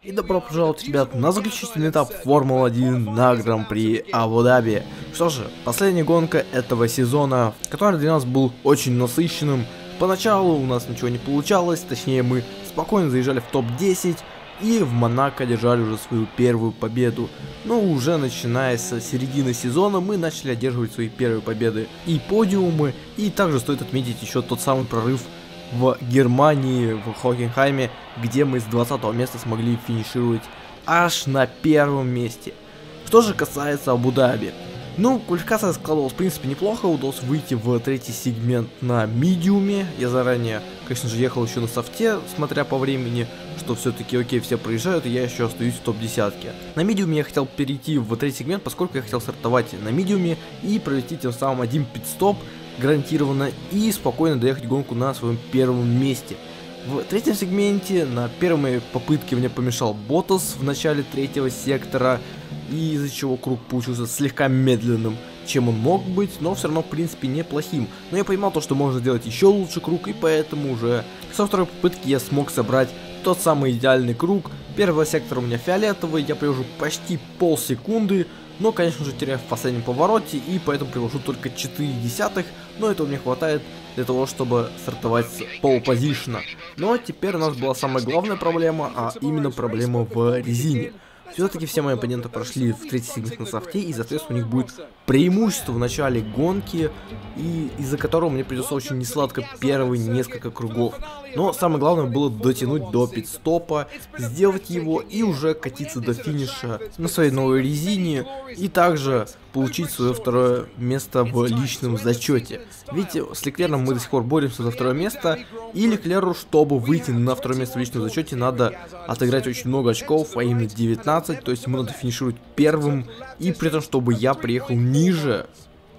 И добро пожаловать, ребят, на заключительный этап Формулы-1 на Гран-при Абу-Даби. Что же, последняя гонка этого сезона, который для нас был очень насыщенным. Поначалу у нас ничего не получалось, точнее мы спокойно заезжали в топ-10 и в Монако держали уже свою первую победу. Но уже начиная с середины сезона мы начали одерживать свои первые победы и подиумы. И также стоит отметить еще тот самый прорыв в Германии, в Хокенхайме, где мы с 20 места смогли финишировать аж на первом месте. Что же касается Абу-Даби, ну, квалификация складывалась в принципе неплохо, удалось выйти в третий сегмент на медиуме. Я заранее, конечно же, ехал еще на софте, смотря по времени, что все-таки окей, все проезжают, и я еще остаюсь в топ-10. На медиуме я хотел перейти в третий сегмент, поскольку я хотел стартовать на медиуме и провести тем самым один пит-стоп гарантированно и спокойно доехать гонку на своем первом месте. В третьем сегменте на первой попытке мне помешал Ботас в начале третьего сектора, и из-за чего круг получился слегка медленным, чем он мог быть, но все равно в принципе неплохим. Но я понимал то, что можно сделать еще лучше круг, и поэтому уже со второй попытки я смог собрать тот самый идеальный круг. Первый сектор у меня фиолетовый, я привожу почти полсекунды, но, конечно же, теряю в последнем повороте, и поэтому привожу только 0,4, но этого мне хватает для того, чтобы стартовать с пол-позишна. Но теперь у нас была самая главная проблема, а именно проблема в резине. Все-таки все мои оппоненты прошли в третий сегмент на софте, и, соответственно, у них будет преимущество в начале гонки, и из-за которого мне придется очень несладко первые несколько кругов. Но самое главное было дотянуть до пит-стопа, сделать его и уже катиться до финиша на своей новой резине, и также получить свое второе место в личном зачете. Видите, с Леклером мы до сих пор боремся за второе место, и Леклеру, чтобы выйти на второе место в личном зачете, надо отыграть очень много очков, а именно 19, то есть ему надо финишировать первым, и при том, чтобы я приехал ниже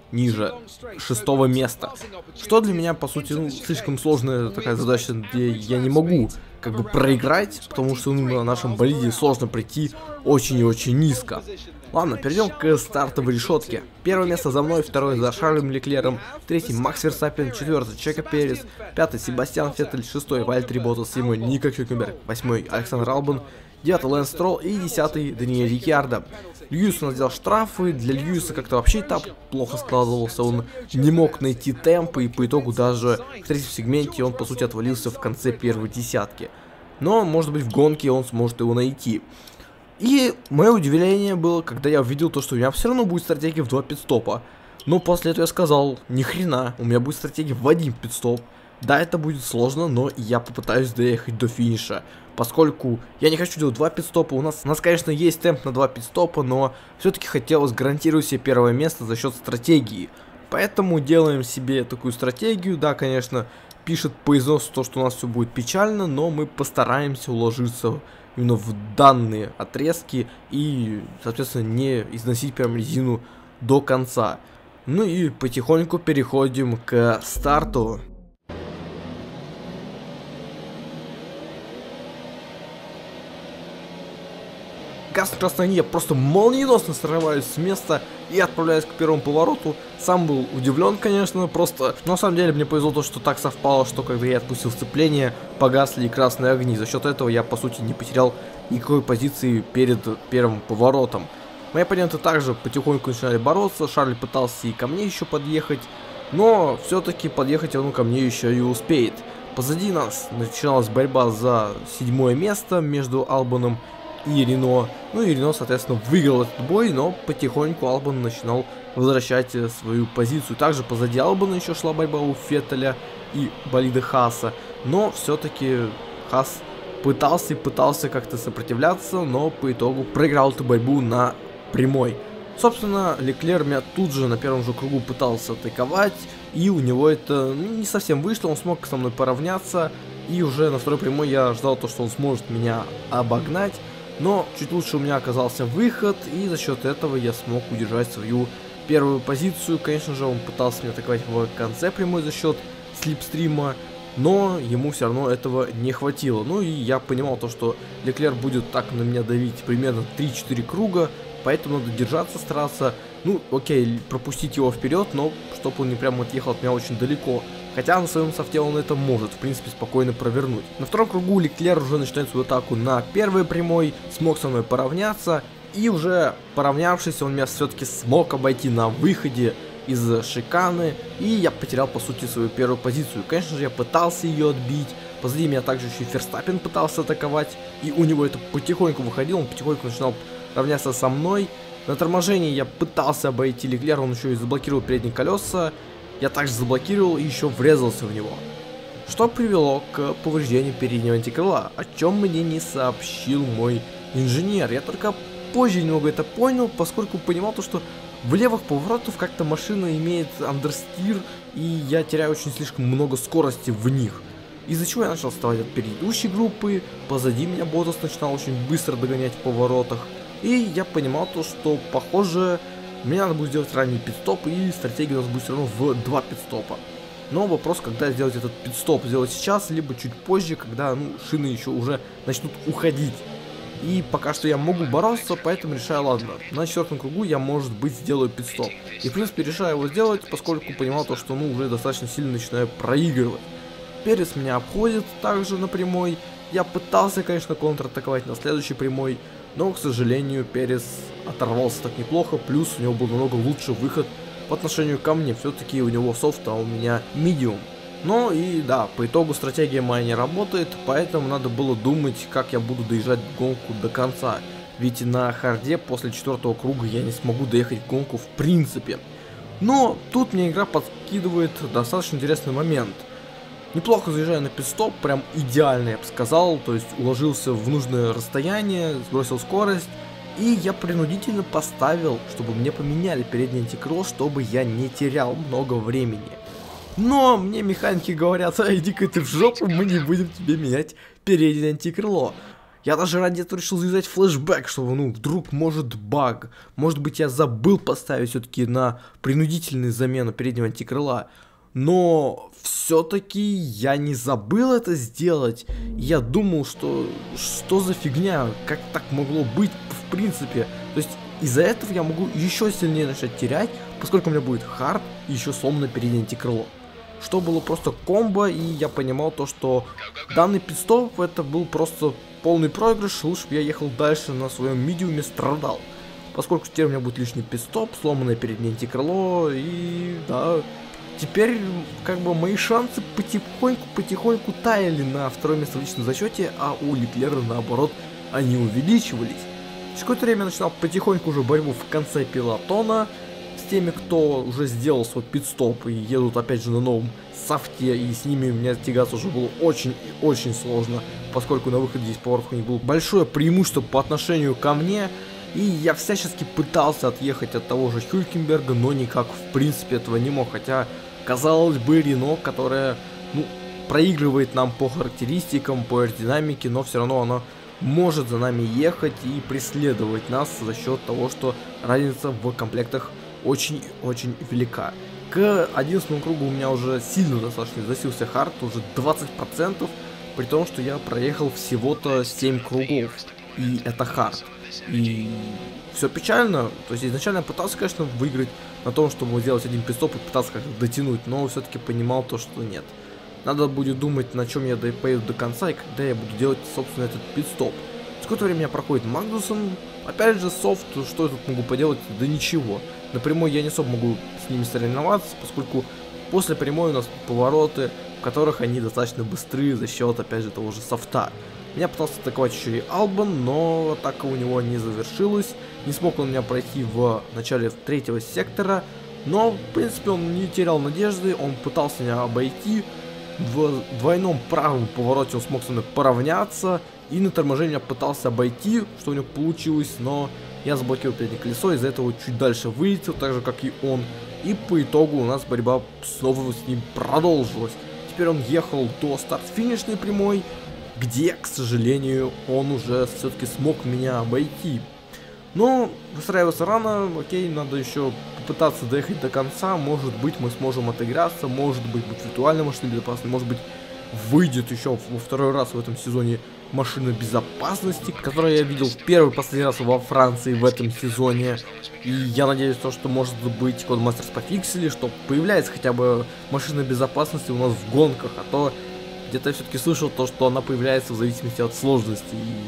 шестого места. Что для меня, по сути, ну, слишком сложная такая задача, где я не могу как бы проиграть, потому что на нашем болиде сложно прийти очень и очень низко. Ладно, перейдем к стартовой решетке. Первое место за мной, второе за Шарлем Леклером, третий Макс Верстаппен, четвертый Чеко Перес, пятый Себастьян Феттель, шестой Вальтери Ботас, седьмой Ника Хюлькенберг, восьмой Александр Албан, девятый Лэнс Стролл и 10-й Даниэль Рикьярдо. Льюис у нас сделал штрафы, для Льюиса как-то вообще этап плохо складывался, он не мог найти темп, и по итогу даже в третьем сегменте он по сути отвалился в конце первой десятки. Но может быть в гонке он сможет его найти. И мое удивление было, когда я увидел то, что у меня все равно будет стратегия в 2 пит-стопа. Но после этого я сказал, ни хрена, у меня будет стратегия в 1 пит-стоп. Да, это будет сложно, но я попытаюсь доехать до финиша. Поскольку я не хочу делать 2 пит-стопа, у нас, конечно, есть темп на 2 пит-стопа, но все-таки хотелось гарантировать себе первое место за счет стратегии. Поэтому делаем себе такую стратегию. Да, конечно, пишет по износу то, что у нас все будет печально, но мы постараемся уложиться именно в данные отрезки и, соответственно, не износить прям резину до конца. Ну и потихоньку переходим к старту. Газ на красной линии, я просто молниеносно срываюсь с места и отправляюсь к первому повороту. Сам был удивлен, конечно, просто. Но на самом деле мне повезло то, что так совпало, что когда я отпустил сцепление, погасли и красные огни. За счет этого я, по сути, не потерял никакой позиции перед первым поворотом. Мои оппоненты также потихоньку начинали бороться. Шарль пытался и ко мне еще подъехать, но все-таки подъехать он ко мне еще и успеет. Позади нас начиналась борьба за 7-е место между Албаном и Рено. Ну и Рено, соответственно, выиграл этот бой, но потихоньку Албан начинал возвращать свою позицию. Также позади Албана еще шла борьба у Феттеля и болида Хааса, но все-таки Хаас пытался как-то сопротивляться, но по итогу проиграл эту борьбу на прямой. Собственно, Леклер меня тут же на первом же кругу пытался атаковать, и у него это не совсем вышло, он смог со мной поравняться, и уже на второй прямой я ждал то, что он сможет меня обогнать. Но чуть лучше у меня оказался выход, и за счет этого я смог удержать свою первую позицию. Конечно же, он пытался меня атаковать в конце прямой за счет слипстрима, но ему все равно этого не хватило. Ну и я понимал то, что Леклер будет так на меня давить примерно 3-4 круга, поэтому надо держаться, стараться Ну, окей, пропустить его вперед, но чтобы он не прямо отъехал от меня очень далеко. Хотя на своем софте он это может, в принципе, спокойно провернуть. На втором кругу Леклер уже начинает свою атаку на первой прямой, смог со мной поравняться. И уже поравнявшись, он меня все-таки смог обойти на выходе из шиканы. И я потерял, по сути, свою первую позицию. Конечно же, я пытался ее отбить. Позади меня также еще и Ферстаппен пытался атаковать. И у него это потихоньку выходило, он потихоньку начинал равняться со мной. На торможении я пытался обойти Леклера, он еще и заблокировал передние колеса. Я также заблокировал и еще врезался в него. Что привело к повреждению переднего антикрыла, о чем мне не сообщил мой инженер. Я только позже немного это понял, поскольку понимал то, что в левых поворотах как-то машина имеет андерстир, и я теряю очень слишком много скорости в них. Из-за чего я начал вставать от предыдущей группы, позади меня Ботас начинал очень быстро догонять в поворотах. И я понимал то, что похоже мне надо будет сделать ранний пит-стоп, и стратегия у нас будет все равно в 2 пит-стопа. Но вопрос, когда сделать этот пит-стоп, сделать сейчас, либо чуть позже, когда шины еще уже начнут уходить. И пока что я могу бороться, поэтому решаю, ладно, на 4-м кругу я, может быть, сделаю пит-стоп. И в принципе решаю его сделать, поскольку понимал то, что уже достаточно сильно начинаю проигрывать. Перес меня обходит также на прямой. Я пытался, конечно, контратаковать на следующей прямой, но, к сожалению, Перес оторвался так неплохо, плюс у него был намного лучший выход по отношению ко мне. Все-таки у него софт, а у меня медиум. Но и да, по итогу стратегия моя не работает, поэтому надо было думать, как я буду доезжать гонку до конца. Ведь на харде после 4-го круга я не смогу доехать в гонку в принципе. Но тут мне игра подкидывает достаточно интересный момент. Неплохо заезжаю на пит-стоп, прям идеально, я бы сказал, то есть уложился в нужное расстояние, сбросил скорость, и я принудительно поставил, чтобы мне поменяли передний антикрыло, чтобы я не терял много времени. Но мне механики говорят: иди-ка ты в жопу, мы не будем тебе менять переднее антикрыло. Я даже ради этого решил завязать флешбэк, чтобы, вдруг может баг. Может быть, я забыл поставить все-таки на принудительную замену переднего антикрыла. Но все-таки я не забыл это сделать. Я думал, что за фигня, как так могло быть в принципе. То есть из-за этого я могу еще сильнее начать терять, поскольку у меня будет хард и еще сломанное переднее антикрыло. Что было просто комбо, и я понимал то, что данный пит-стоп это был просто полный проигрыш. Лучше бы я ехал дальше на своем медиуме, страдал. Поскольку теперь у меня будет лишний пит-стоп, сломанное переднее антикрыло, и да... Теперь, мои шансы потихоньку таяли на второе место в личном зачете, а у Леклера, наоборот, они увеличивались. Через какое-то время я начинал потихоньку уже борьбу в конце пелотона с теми, кто уже сделал свой пит-стоп и едут опять же на новом софте, и с ними у меня тягаться уже было очень и очень сложно, поскольку на выходе здесь поворотов у них было большое преимущество по отношению ко мне. И я всячески пытался отъехать от того же Хюлькенберга, но никак в принципе этого не мог. Хотя, казалось бы, Рено, которая, проигрывает нам по характеристикам, по аэродинамике, но все равно она может за нами ехать и преследовать нас за счет того, что разница в комплектах очень-очень велика. К 11-му кругу у меня уже сильно достаточно засился хард, уже 20%, при том, что я проехал всего-то 7 кругов, и это хард. И все печально, то есть изначально я пытался, конечно, выиграть на том, чтобы сделать один пит-стоп и пытаться как-то дотянуть, но все-таки понимал то, что нет. Надо будет думать, на чем я поеду до конца и когда я буду делать, собственно, этот пит-стоп. Сколько времени меня проходит Магнусон, опять же, софт, что я тут могу поделать? Да ничего. На прямой я не особо могу с ними соревноваться, поскольку после прямой у нас повороты, в которых они достаточно быстрые за счет, опять же, того же софта. Меня пытался атаковать еще и Албан, но атака у него не завершилась. Не смог он меня пройти в начале 3-го сектора. Но, в принципе, он не терял надежды. Он пытался меня обойти. В двойном правом повороте он смог со мной поравняться. И на торможении я пытался обойти, что у него получилось. Но я заблокировал переднее колесо. Из-за этого чуть дальше вылетел, так же как и он. И по итогу у нас борьба снова с ним продолжилась. Теперь он ехал до старт-финишной прямой, где, к сожалению, он уже все-таки смог меня обойти. Но выстраиваться рано, окей, надо еще попытаться доехать до конца. Может быть, мы сможем отыграться, может быть, будет виртуальная машина безопасности, может быть, выйдет еще во второй раз в этом сезоне машина безопасности, которую я видел в первый и последний раз во Франции в этом сезоне. И я надеюсь, что может быть Codemasters пофиксили, что появляется хотя бы машина безопасности у нас в гонках, а то где-то я все-таки слышал то, что она появляется в зависимости от сложности,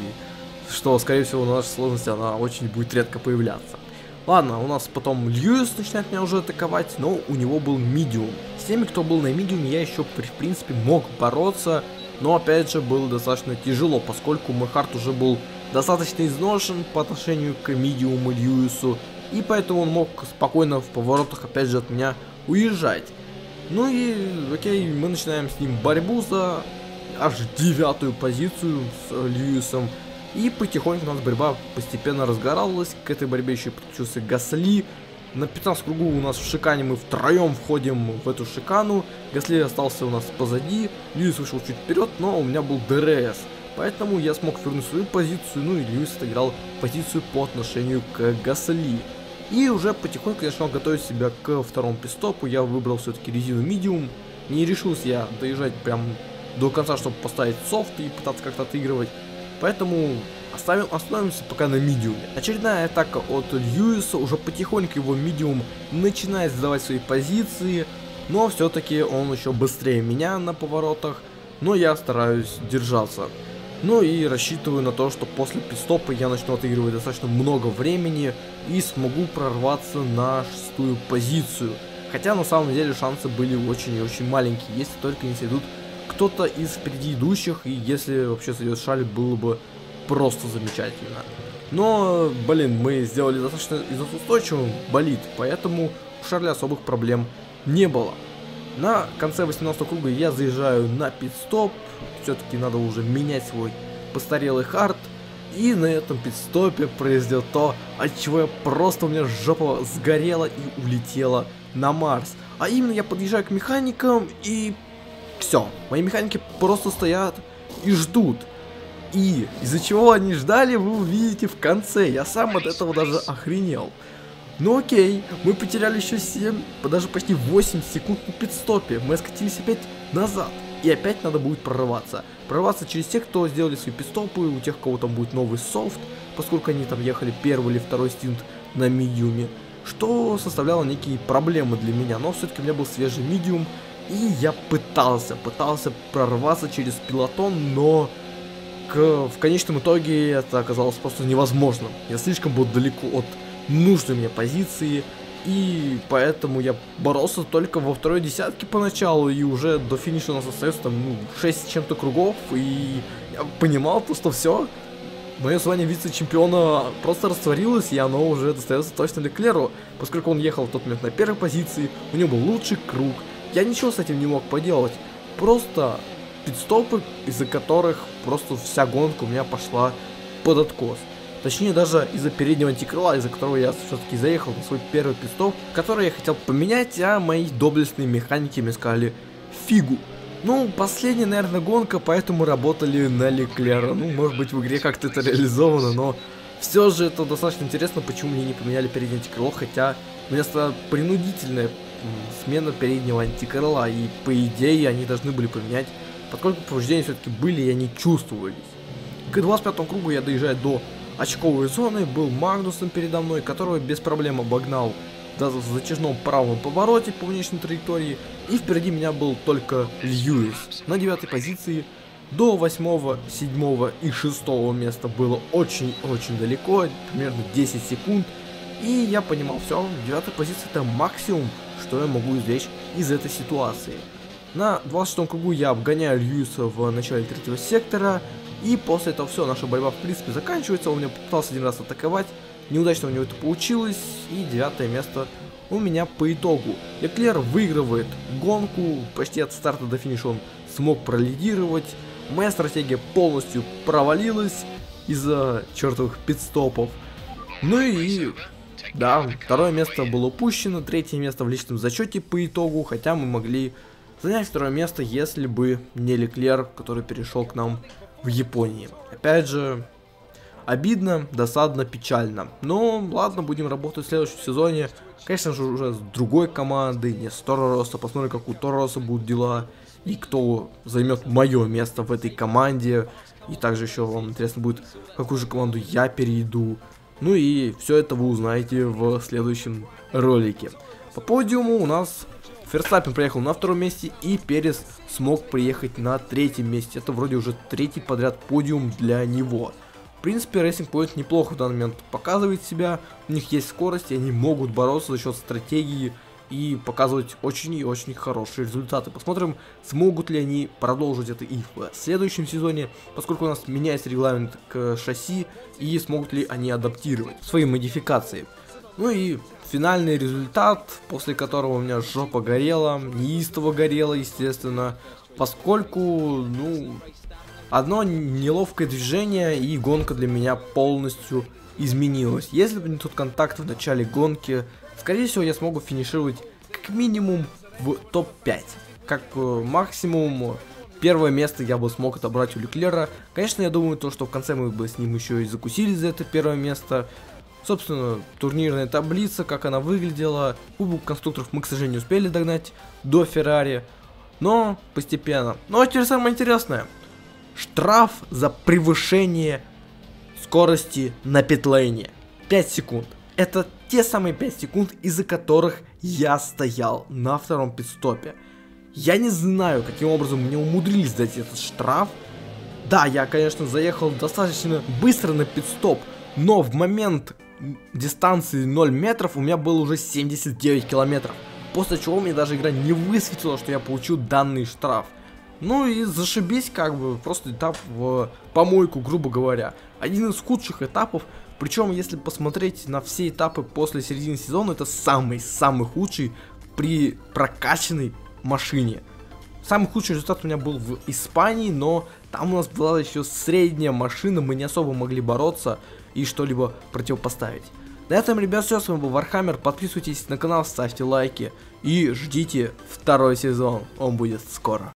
и что, скорее всего, на нашей сложности она очень будет редко появляться. Ладно, у нас потом Льюис начинает меня уже атаковать, но у него был медиум. С теми, кто был на медиуме, я еще, в принципе, мог бороться, но, опять же, было достаточно тяжело, поскольку мой хард уже был достаточно изношен по отношению к медиуму Льюису, и поэтому он мог спокойно в поворотах, опять же, от меня уезжать. Ну и, окей, мы начинаем с ним борьбу за аж 9-ю позицию с Льюисом. И потихоньку у нас борьба постепенно разгоралась. К этой борьбе еще подключился Гасли. На 15 кругу у нас в шикане мы втроем входим в эту шикану. Гасли остался у нас позади. Льюис вышел чуть вперед, но у меня был ДРС. Поэтому я смог вернуть свою позицию. Ну и Льюис отыграл позицию по отношению к Гасли. И уже потихоньку я начал готовить себя к второму пидстопу. Я выбрал все-таки резину медиум. Не решился я доезжать прям до конца, чтобы поставить софт и пытаться как-то отыгрывать. Поэтому остановимся пока на медиуме. Очередная атака от Льюиса. Уже потихоньку его медиум начинает сдавать свои позиции. Но все-таки он еще быстрее меня на поворотах. Но я стараюсь держаться. Ну и рассчитываю на то, что после пидстопа я начну отыгрывать достаточно много времени и смогу прорваться на 6-ю позицию. Хотя на самом деле шансы были очень и очень маленькие, если только не сойдут кто-то из впереди идущих, и если вообще сойдет Шарль, было бы просто замечательно. Но, блин, мы сделали достаточно износоустойчивым болид, поэтому у Шарля особых проблем не было. На конце 18 круга я заезжаю на пидстоп. Все-таки надо уже менять свой постарелый хард. И на этом пидстопе произойдет то, от чего я просто, у меня жопа сгорела и улетела на Марс. А именно я подъезжаю к механикам и все. Мои механики просто стоят и ждут. И из-за чего они ждали, вы увидите в конце. Я сам от этого даже охренел. Ну окей, мы потеряли еще 7, даже почти 8 секунд на пидстопе. Мы скатились опять назад. И опять надо будет прорываться. Прорваться через тех, кто сделали свои пидстопы, у тех, у кого там будет новый софт, поскольку они там ехали первый или второй стинт на медиуме. Что составляло некие проблемы для меня. Но все-таки у меня был свежий медиум. И я пытался прорваться через пилотон, но в конечном итоге это оказалось просто невозможным. Я слишком был далеко от нужной мне позиции, и поэтому я боролся только во второй десятке поначалу, и уже до финиша у нас остается там 6 с чем-то кругов, и я понимал то, что все, мое звание вице-чемпиона просто растворилось, и оно уже достается точно Леклеру, поскольку он ехал в тот момент на первой позиции, у него был лучший круг, я ничего с этим не мог поделать, просто пидстопы, из-за которых просто вся гонка у меня пошла под откос. Точнее, даже из-за переднего антикрыла, из-за которого я все-таки заехал на свой первый пидстоп, который я хотел поменять, а мои доблестные механики мне сказали фигу. Ну, последняя, наверное, гонка, поэтому работали на Леклера. Ну, может быть, в игре как-то это реализовано, но все же это достаточно интересно, почему мне не поменяли переднее антикрыло, хотя вместо принудительная смена переднего антикрыла, и по идее они должны были поменять, поскольку повреждения все-таки были и они чувствовались. К 25-му кругу я доезжаю до очковой зоны, был Магнусом передо мной, которого без проблем обогнал даже в затяжном правом повороте по внешней траектории, и впереди меня был только Льюис. На 9-й позиции до 8-го, 7-го и 6-го места было очень-очень далеко, примерно 10 секунд, и я понимал, все, 9-я позиция это максимум, что я могу извлечь из этой ситуации. На 26-м кругу я обгоняю Льюиса в начале 3-го сектора, и после этого все, наша борьба в принципе заканчивается. Он меня попытался один раз атаковать, неудачно у него это получилось, и 9-е место у меня по итогу. Леклер выигрывает гонку, почти от старта до финиша он смог пролидировать. Моя стратегия полностью провалилась из-за чертовых пидстопов. Ну и да, 2-е место было упущено, 3-е место в личном зачете по итогу, хотя мы могли занять 2-е место, если бы не Леклер, который перешел к нам в Японии. Опять же, обидно, досадно, печально. Но ладно, будем работать в следующем сезоне. Конечно же, уже с другой командой, не с Торо Россо. Посмотрим, как у Торо Россо будут дела и кто займет мое место в этой команде. И также еще вам интересно будет, в какую же команду я перейду. Ну и все это вы узнаете в следующем ролике. По подиуму у нас Ферстаппен приехал на 2-м месте, и Перес смог приехать на 3-м месте. Это вроде уже 3-й подряд подиум для него. В принципе, Racing Point неплохо в данный момент показывает себя. У них есть скорость, и они могут бороться за счет стратегии и показывать очень и очень хорошие результаты. Посмотрим, смогут ли они продолжить это и в следующем сезоне, поскольку у нас меняется регламент к шасси, и смогут ли они адаптировать свои модификации. Ну и финальный результат, после которого у меня жопа горела, неистово горела, естественно, поскольку, ну, одно неловкое движение, и гонка для меня полностью изменилась. Если бы не тот контакт в начале гонки, скорее всего, я смогу финишировать как минимум в топ-5. Как максимум, первое место я бы смог отобрать у Леклера. Конечно, я думаю, что в конце мы бы с ним еще и закусили за это первое место. Собственно, турнирная таблица, как она выглядела. Кубок конструкторов мы, к сожалению, не успели догнать до Феррари. Но постепенно. Ну а теперь самое интересное. Штраф за превышение скорости на питлейне. 5 секунд. Это те самые 5 секунд, из-за которых я стоял на 2-м пидстопе. Я не знаю, каким образом мне умудрились дать этот штраф. Да, я, конечно, заехал достаточно быстро на пидстоп, но в момент дистанции 0 метров у меня было уже 79 километров. После чего мне даже игра не высветила, что я получил данный штраф. Ну и зашибись, как бы, просто этап в помойку, грубо говоря. Один из худших этапов, причем если посмотреть на все этапы после середины сезона, это самый худший при прокачанной машине. Самый худший результат у меня был в Испании, но там у нас была еще средняя машина, мы не особо могли бороться и что-либо противопоставить. На этом, ребят, все, с вами был Вархаммер, подписывайтесь на канал, ставьте лайки и ждите 2-й сезон, он будет скоро.